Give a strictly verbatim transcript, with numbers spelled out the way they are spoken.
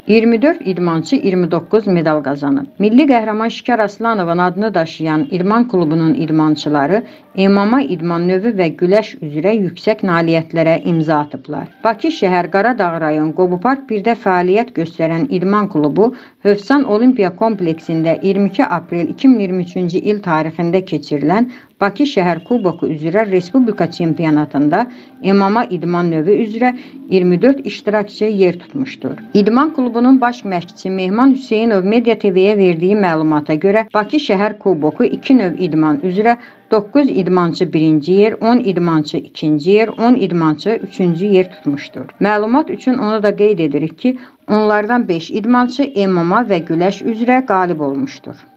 iyirmi dörd idmançı iyirmi doqquz medal qazanıb. Milli qəhrəman Şikar Aslanovun adını daşıyan idman klubunun idmançıları M M A idman növü və güləş üzrə yüksək nailiyyətlərə imza atıblar. Bakı şəhər Qaradağ rayon Qobu Park birdə fəaliyyət göstərən idman klubu Hövsan Olimpiya kompleksində iyirmi iki aprel iki min iyirmi üçüncü il tarixində keçirilən Bakı şəhər kuboku üzrə Respublika çempionatında M M A idman növü üzrə iyirmi dörd iştirakçı yer tutmuşdur. İdman klubunun baş məşqçisi Mehman Hüseynov Media T V'ye verdiyi məlumata görə Bakı şəhər kuboku iki növ idman üzrə doqquz idmançı birinci yer, on idmançı ikinci yer, on idmançı üçüncü yer tutmuşdur. Məlumat üçün onu da qeyd edirik ki, onlardan beş idmançı M M A və güləş üzrə qalib olmuşdur.